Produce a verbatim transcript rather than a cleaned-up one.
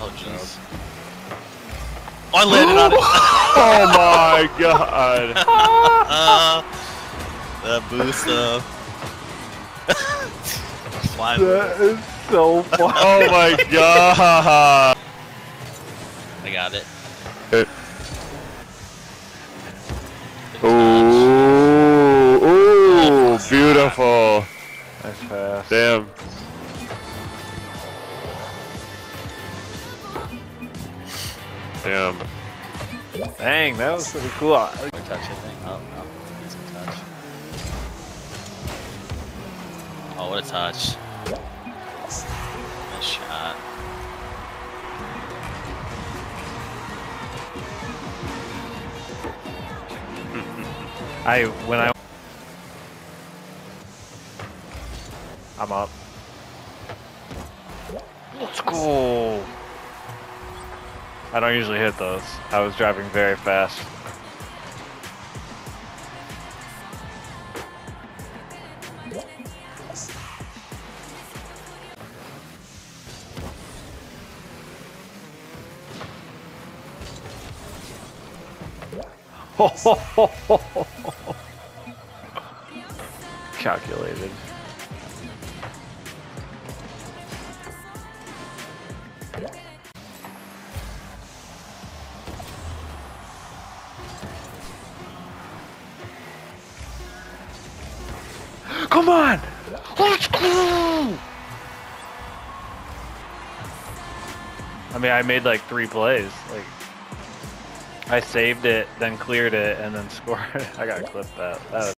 Oh jeez. Oh, I landed on it. Oh my god. uh, the boost of. That is so funny. Oh my god. I got it. Ooh, ooh, beautiful. Nice pass. Damn. Damn. Dang, that was pretty cool. I- Touch, I think. Oh, no. Decent touch. Oh, what a touch. Nice shot. I when I I'm up. Let's go. I don't usually hit those. I was driving very fast. Calculated. Come on! Let's go! I mean, I made like three plays. Like, I saved it, then cleared it, and then scored. I gotta clip that. That was